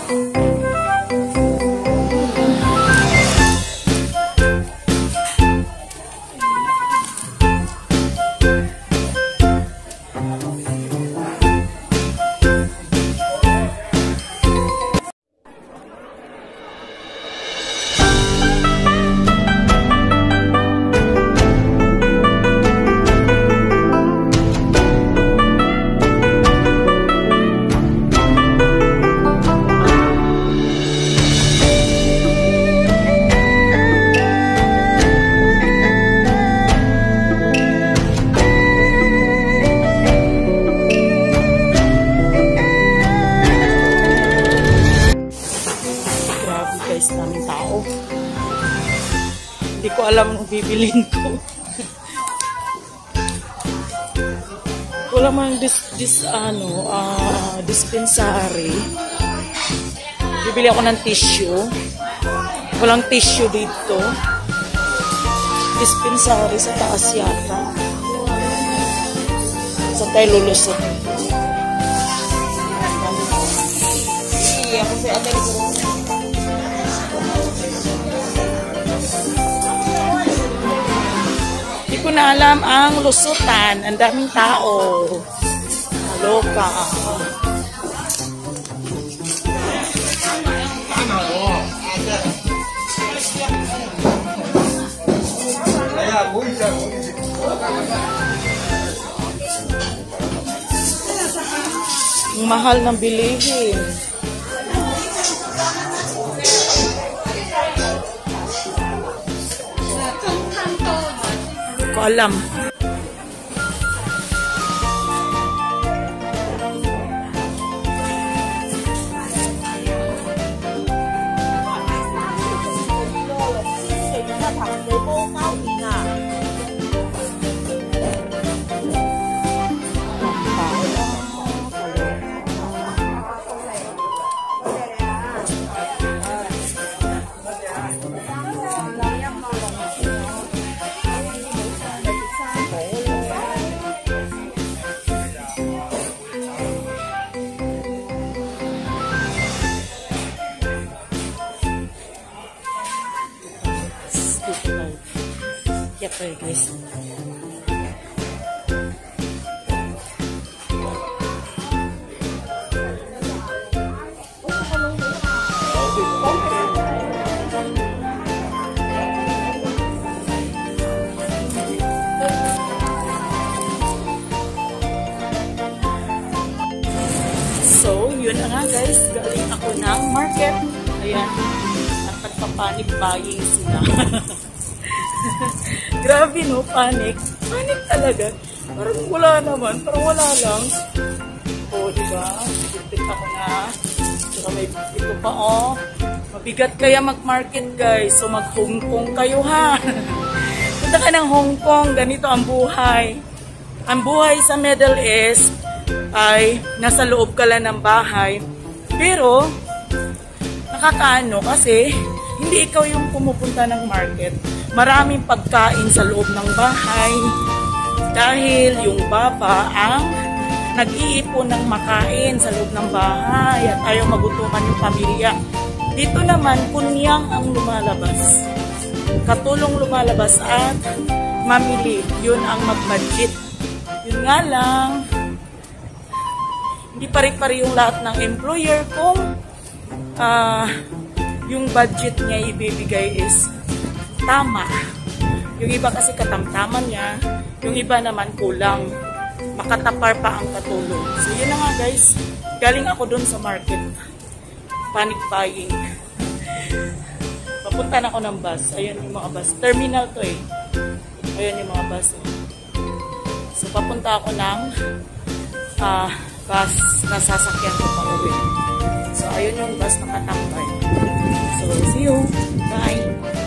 Guys, daming tao. Hindi ko alam kung bibilin ko. Wala man dispensary. Bibili ako ng tissue. Walang tissue dito. Dispensary sa taas yata. Saan tayo lulusot? Ako sa atin ko. Hindi ko na alam ang lusutan. Ang daming tao. Maloka. Ang mahal ng bilihin. Hindi ko alam. Okay, guys. So, yun na nga guys. Galing ako ng market. Ayan. At nagpapanik buying sila. Grabe no, panic. Panic talaga. Parang wala naman. Parang wala lang. O, diba? Sigit ako na. Saka may ito pa, oh. Mabigat kaya mag-market, guys. So, mag-Hong Kong kayo, ha? Punta ka ng Hong Kong. Ganito ang buhay. Ang buhay sa Middle East ay nasa loob ka lang ng bahay. Pero, nakakaano kasi hindi ikaw yung pumupunta ng market. Maraming pagkain sa loob ng bahay dahil yung baba ang nag-iipon ng makain sa loob ng bahay at ayaw magutuman yung pamilya. Dito naman, kunyang ang lumalabas. Katulong lumalabas at mamili. Yun ang mag-budget. Yun nga lang, hindi pare-pare yung lahat ng employer kung yung budget niya ibibigay is tama. Yung iba kasi katamtaman niya, yung iba naman kulang. Makatapar pa ang katulong. So yun na nga guys, galing ako dun sa market. Panic buying. Papunta na ako ng bus. Ayan yung mga bus. Terminal to eh. Ayan yung mga bus. So papunta ako ng bus na sasakyan ko pa uwi. So ayun yung bus na katambay. So see you. Bye.